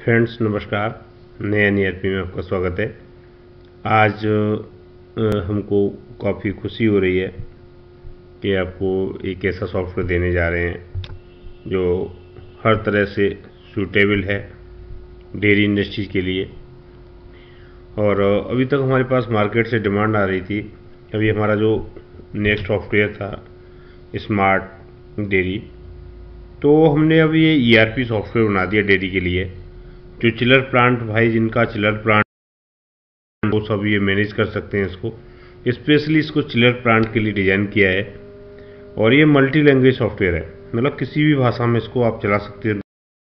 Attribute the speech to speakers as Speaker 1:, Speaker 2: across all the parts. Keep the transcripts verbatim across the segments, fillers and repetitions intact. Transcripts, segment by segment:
Speaker 1: Friends नमस्कार, नए N E R P में आपका स्वागत है। आज अ, हमको काफ़ी खुशी हो रही है कि आपको एक ऐसा सॉफ्टवेयर देने जा रहे हैं जो हर तरह से सूटेबल है डेयरी इंडस्ट्री के लिए। और अ, अभी तक हमारे पास मार्केट से डिमांड आ रही थी। अभी हमारा जो नेक्स्ट सॉफ्टवेयर था स्मार्ट डेयरी, तो हमने अभी ये ई आर पी सॉफ्टवेयर बना दिया डेयरी के लिए। जो चिलर प्लांट भाई जिनका चिलर प्लांट वो सब ये मैनेज कर सकते हैं इसको। स्पेशली इसको चिलर प्लांट के लिए डिज़ाइन किया है और ये मल्टी लैंग्वेज सॉफ्टवेयर है, मतलब किसी भी भाषा में इसको आप चला सकते हैं।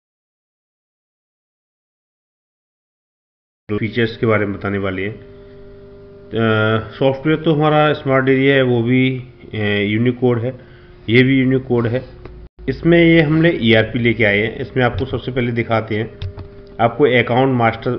Speaker 1: फीचर्स के बारे में बताने वाले हैं। सॉफ्टवेयर तो हमारा स्मार्ट डेयरी है, वो भी यूनिकोड है, ये भी यूनिकोड है। इसमें ये हमने ई आर पी लेके आए हैं। इसमें आपको सबसे पहले दिखाते हैं, आपको अकाउंट मास्टर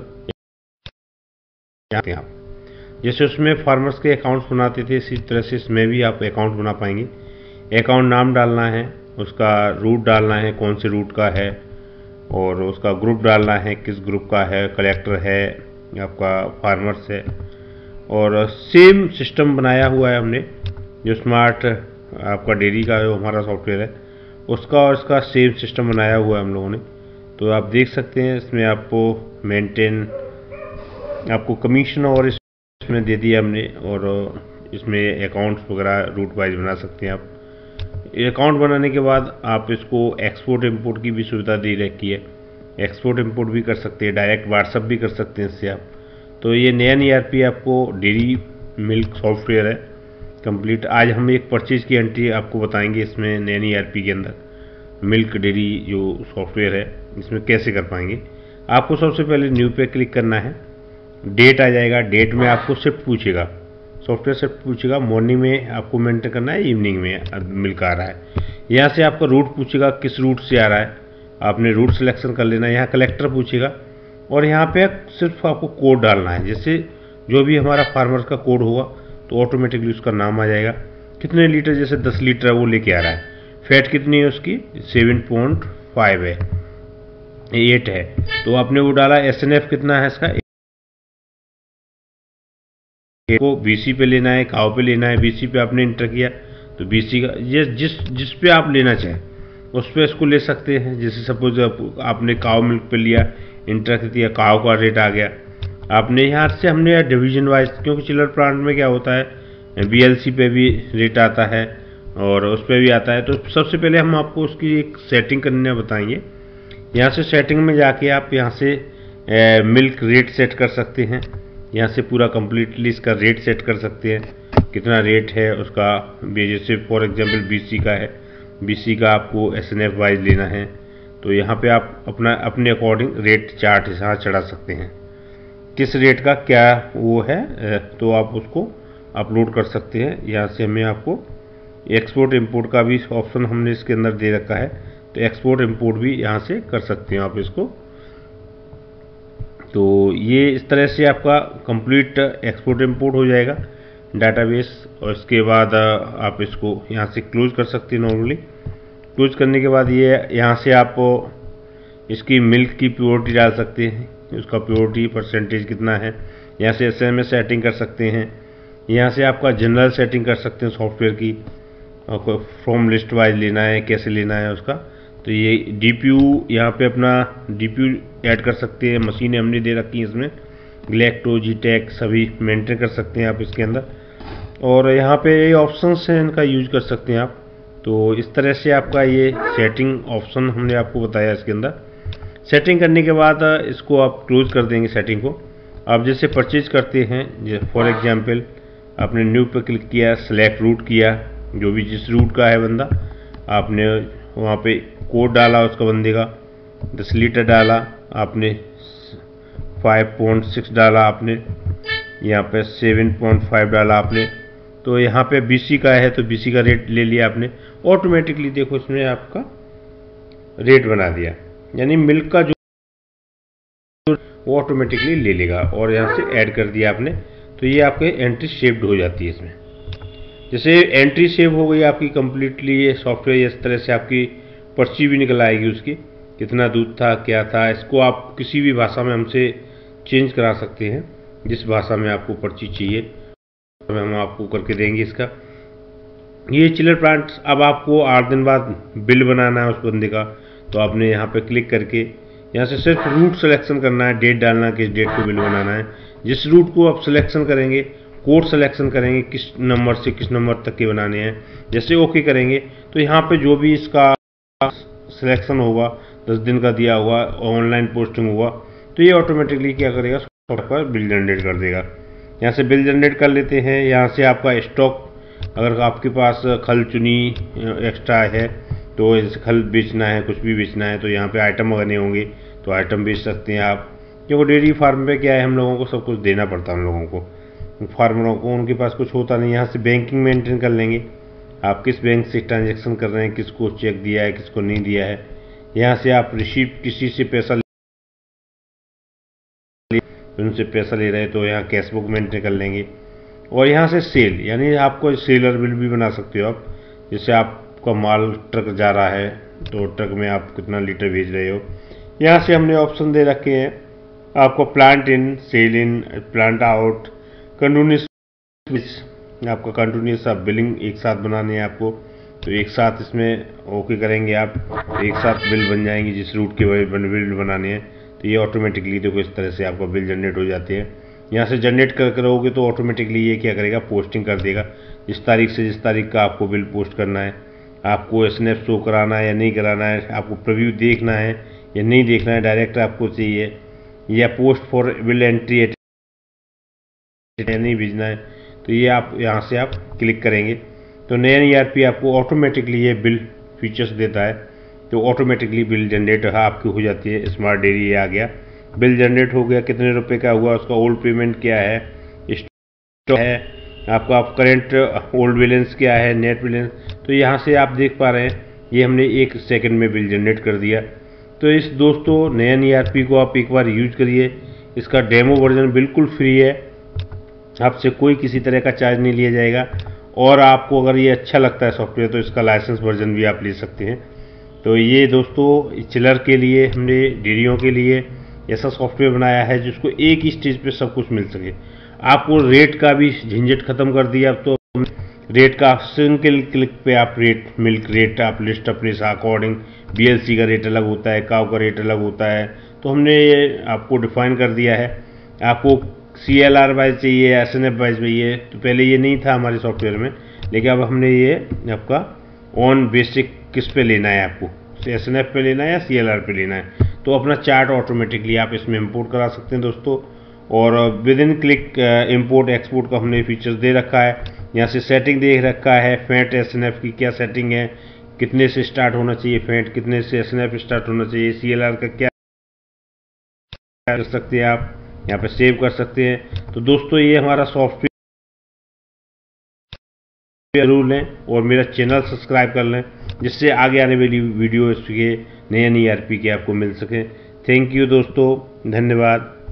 Speaker 1: हैं आप। जैसे उसमें फार्मर्स के अकाउंट्स बनाते थे, इसी तरह से इसमें भी आप अकाउंट बना पाएंगे। अकाउंट नाम डालना है, उसका रूट डालना है, कौन से रूट का है, और उसका ग्रुप डालना है, किस ग्रुप का है, कलेक्टर है, आपका फार्मर्स है। और सेम सिस्टम बनाया हुआ है हमने, जो स्मार्ट आपका डेयरी का जो हमारा सॉफ्टवेयर है उसका और इसका सेम सिस्टम बनाया हुआ है हम लोगों ने। तो आप देख सकते हैं इसमें आपको मेंटेन, आपको कमीशन और इसमें दे दिया हमने, और इसमें अकाउंट्स वगैरह रूट वाइज बना सकते हैं आप। अकाउंट बनाने के बाद आप इसको एक्सपोर्ट इंपोर्ट की भी सुविधा दे रखी है। एक्सपोर्ट इंपोर्ट भी कर सकते हैं, डायरेक्ट व्हाट्सअप भी कर सकते हैं इससे आप। तो ये नया ई आर पी आपको डेयरी मिल्क सॉफ्टवेयर है कंप्लीट। आज हम एक परचेज की एंट्री आपको बताएंगे इसमें नया ई आर पी के अंदर मिल्क डेयरी जो सॉफ्टवेयर है इसमें कैसे कर पाएंगे। आपको सबसे पहले न्यू पे क्लिक करना है, डेट आ जाएगा। डेट में आपको शिफ्ट पूछेगा, सॉफ्टवेयर शिफ्ट पूछेगा, मॉर्निंग में आपको मेंटेन करना है, इवनिंग में मिल्क आ रहा है। यहाँ से आपका रूट पूछेगा, किस रूट से आ रहा है, आपने रूट सिलेक्शन कर लेना है। यहाँ कलेक्टर पूछेगा और यहाँ पे सिर्फ आपको कोड डालना है। जैसे जो भी हमारा फार्मर्स का कोड होगा तो ऑटोमेटिकली उसका नाम आ जाएगा। कितने लीटर, जैसे दस लीटर है वो लेके आ रहा है। फैट कितनी है उसकी, सेवन पॉइंट फाइव है, एट है, तो आपने वो डाला। एस एन एफ कितना है इसका, को बीसी पे लेना है, काव पे लेना है, बीसी पे आपने इंटर किया तो बीसी का ये जिस जिस पे आप लेना चाहें उस पे इसको ले सकते हैं। जैसे सपोज आप, आपने काव मिल्क पे लिया, इंटर कर दिया, काव का रेट आ गया। आपने यहाँ से हमने डिवीजन वाइज, क्योंकि चिलर प्लांट में क्या होता है बी एल सी पे भी रेट आता है और उस पर भी आता है। तो सबसे पहले हम आपको उसकी एक सेटिंग करने बताएंगे। यहाँ से सेटिंग में जाके आप यहाँ से ए, मिल्क रेट सेट कर सकते हैं। यहाँ से पूरा कम्प्लीटली इसका रेट सेट कर सकते हैं, कितना रेट है उसका। जैसे फॉर एग्जांपल बीसी का है, बीसी का आपको एस एन एफ वाइज लेना है, तो यहाँ पे आप अपना अपने अकॉर्डिंग रेट चार्ट यहाँ चढ़ा सकते हैं। किस रेट का क्या वो है तो आप उसको अपलोड कर सकते हैं। यहाँ से हमें आपको एक्सपोर्ट इंपोर्ट का भी ऑप्शन हमने इसके अंदर दे रखा है, तो एक्सपोर्ट इंपोर्ट भी यहाँ से कर सकते हैं आप इसको। तो ये इस तरह से आपका कंप्लीट एक्सपोर्ट इंपोर्ट हो जाएगा डाटाबेस। और इसके बाद आप इसको यहाँ से क्लोज कर सकते हैं। नॉर्मली क्लोज करने के बाद ये यहाँ से आप इसकी मिल्क की प्योरिटी डाल सकते हैं, उसका प्योरिटी परसेंटेज कितना है। यहाँ से एस एम एस सेटिंग कर सकते हैं। यहाँ से आपका जनरल सेटिंग कर सकते हैं सॉफ्टवेयर की, आपको फ्रॉम लिस्ट वाइज लेना है, कैसे लेना है उसका। तो ये डी पी यू यहाँ पे अपना डी पी यू ऐड कर सकते हैं। मशीनें हमने दे रखी हैं इसमें, ग्लैक्टो, जी टेक सभी मेंटेन कर सकते हैं आप इसके अंदर। और यहाँ पे ये ऑप्शंस हैं, इनका यूज कर सकते हैं आप। तो इस तरह से आपका ये सेटिंग ऑप्शन हमने आपको बताया इसके अंदर। सेटिंग करने के बाद इसको आप क्लोज कर देंगे सेटिंग को। आप जैसे परचेज करते हैं, फॉर एग्जाम्पल आपने न्यू पे क्लिक किया, सेलेक्ट रूट किया, जो भी जिस रूट का है बंदा, आपने वहाँ पे कोड डाला उसका बंदे का, दस लीटर डाला आपने, फाइव पॉइंट सिक्स डाला आपने, यहाँ पे सेवन पॉइंट फाइव डाला आपने। तो यहाँ पे बीसी का है तो बीसी का रेट ले लिया आपने। ऑटोमेटिकली देखो इसमें आपका रेट बना दिया, यानी मिल्क का जो वो ऑटोमेटिकली ले लेगा। और यहाँ से ऐड कर दिया आपने, तो ये आपके एंट्री शेप्ड हो जाती है इसमें। जैसे एंट्री सेव हो गई आपकी कंप्लीटली, ये सॉफ्टवेयर इस तरह से आपकी पर्ची भी निकल आएगी उसकी। कितना दूध था, क्या था, इसको आप किसी भी भाषा में हमसे चेंज करा सकते हैं, जिस भाषा में आपको पर्ची चाहिए हम आपको करके देंगे इसका। ये चिलर प्लांट अब आपको आठ दिन बाद बिल बनाना है उस बंदे का, तो आपने यहाँ पे क्लिक करके यहाँ से सिर्फ रूट सिलेक्शन करना है, डेट डालना है किस डेट को बिल बनाना है। जिस रूट को आप सिलेक्शन करेंगे, कोड सिलेक्शन करेंगे किस नंबर से किस नंबर तक के बनाने हैं, जैसे ओके करेंगे तो यहाँ पे जो भी इसका सिलेक्शन होगा, दस दिन का दिया हुआ, ऑनलाइन पोस्टिंग हुआ, तो ये ऑटोमेटिकली क्या करेगा, सॉफ्टवेयर बिल जनरेट कर देगा। यहाँ से बिल जनरेट कर लेते हैं। यहाँ से आपका स्टॉक, अगर आपके पास खल चुनी एक्स्ट्रा है तो जैसे खल बेचना है, कुछ भी बेचना है, तो यहाँ पे आइटम बने होंगे तो आइटम बेच सकते हैं आप, क्योंकि डेयरी फार्म पे क्या है, हम लोगों को सब कुछ देना पड़ता है। हम लोगों को, फार्मरों को, उनके पास कुछ होता नहीं। यहाँ से बैंकिंग मेंटेन कर लेंगे, आप किस बैंक से ट्रांजेक्शन कर रहे हैं, किसको चेक दिया है, किसको नहीं दिया है। यहाँ से आप रिसीप्ट, किसी से पैसा उनसे पैसा ले रहे हैं तो यहाँ कैश बुक मेंटेन कर लेंगे। और यहाँ से सेल, यानी आपको सेलर बिल भी बना सकते हो आप, जैसे आपका माल ट्रक जा रहा है तो ट्रक में आप कितना लीटर भेज रहे हो। यहाँ से हमने ऑप्शन दे रखे हैं आपको plant in, sale in, plant out, continuous, आपका कंटिन्यूस आप बिलिंग एक साथ बनाने हैं आपको, तो एक साथ इसमें ओके करेंगे आप, एक साथ बिल बन जाएंगे जिस रूट के बिल बनाने हैं। तो ये ऑटोमेटिकली देखो इस तरह से आपका बिल जनरेट हो जाते हैं। यहाँ से जनरेट कर करोगे तो ऑटोमेटिकली ये क्या करेगा, पोस्टिंग कर देगा, जिस तारीख से जिस तारीख का आपको बिल पोस्ट करना है, आपको स्नैप शो कराना है या नहीं कराना है, आपको प्रीव्यू देखना है या नहीं देखना है, डायरेक्ट आपको चाहिए, या पोस्ट फॉर बिल एंट्री या नहीं भेजना है, तो ये आप यहाँ से आप क्लिक करेंगे तो नया ई आर पी आपको ऑटोमेटिकली ये बिल फीचर्स देता है, तो ऑटोमेटिकली बिल जनरेट आपकी हो जाती है। स्मार्ट डेयरी ये आ गया, बिल जनरेट हो गया, कितने रुपए का हुआ, उसका ओल्ड पेमेंट क्या है, स्टॉक है आपका, आप करेंट ओल्ड बैलेंस क्या है, नेट बैलेंस, तो यहाँ से आप देख पा रहे हैं ये हमने एक सेकंड में बिल जनरेट कर दिया। तो इस दोस्तों नया ई आर पी को आप एक बार यूज करिए, इसका डेमो वर्जन बिल्कुल फ्री है, आपसे कोई किसी तरह का चार्ज नहीं लिया जाएगा। और आपको अगर ये अच्छा लगता है सॉफ्टवेयर तो इसका लाइसेंस वर्जन भी आप ले सकते हैं। तो ये दोस्तों चिलर के लिए हमने डेयरियों के लिए ऐसा सॉफ्टवेयर बनाया है जिसको एक ही स्टेज पे सब कुछ मिल सके। आपको रेट का भी झंझट खत्म कर दिया, अब तो रेट का सिंगल क्लिक पे आप रेट, मिल्क रेट आप लिस्ट अपने अकॉर्डिंग, बी एल सी का रेट अलग होता है, काव का रेट अलग होता है, तो हमने ये आपको डिफाइन कर दिया है। आपको सी एल आर वाइज चाहिए, एस एन एफ वाइज चाहिए, तो पहले ये नहीं था हमारे सॉफ्टवेयर में, लेकिन अब हमने ये आपका ऑन बेसिक किस पे लेना है, आपको एस एन एफ पे लेना है या सी एल आर पे लेना है, तो अपना चार्ट ऑटोमेटिकली आप इसमें इंपोर्ट करा सकते हैं दोस्तों। और within click import export का हमने फीचर्स दे रखा है। यहाँ से सेटिंग दे रखा है, फैट एस एन एफ की क्या सेटिंग है, कितने से स्टार्ट होना चाहिए फैट, कितने से एस एन एफ स्टार्ट होना चाहिए, सी एल आर का क्या कर सकते हैं आप, यहाँ पे सेव कर सकते हैं। तो दोस्तों ये हमारा सॉफ्टवेयर जरूर लें और मेरा चैनल सब्सक्राइब कर लें, जिससे आगे आने वाली वीडियो इसके नए नए ई आर पी के आपको मिल सके। थैंक यू दोस्तों, धन्यवाद।